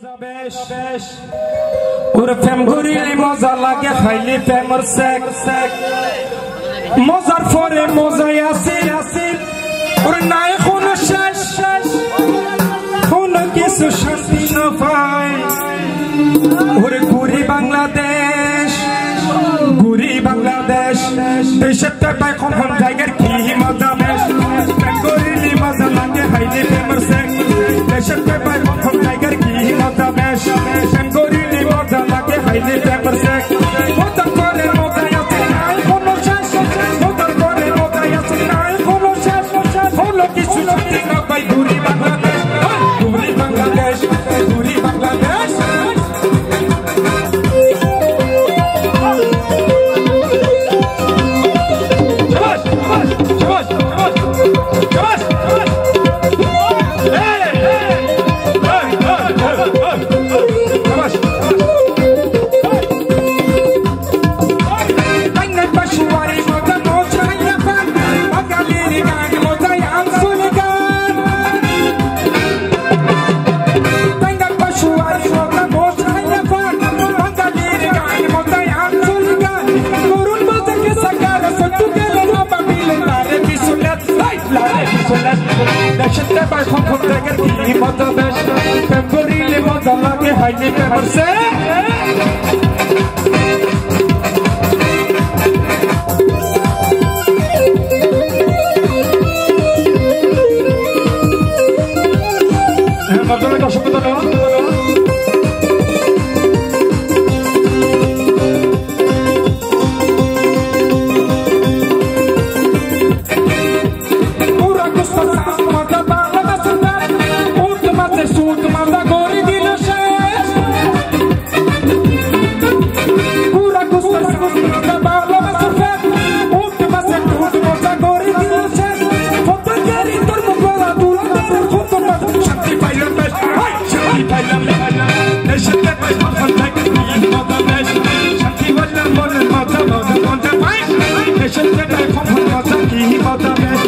মজা বেশ ওর প্রেম ঘুরিলে মজা লাগে খাইলে প্রেমের সেক মজার পরে মজাই আসিল ওর নাই কোনো শেষ কোনো কিছু শান্তি না পায় ওরে ঘুরি বাংলাদেশ দেশের টাকায় কখন জায়গার কি মজা বেশ প্রেম ঘুরিলে মজা লাগে খাইলে প্রেমের সেক দেশের টাকায় কখন জায়গার কি মজা বেশ প্রেম ঘুরিলে মজা লাগে খাইলে প্রেমের সেক মজার পরে মজাই আসিল নাই কোনো শেষ মজার পরে মজাই আসিল নাই কোনো শেষ হলো কিছু শান্তি না পাই ঘুরি বাংলাদেশ মজা বেশ প্রেম করিলে মজা লাগে হাইলে প্রেমের সেক শান্তি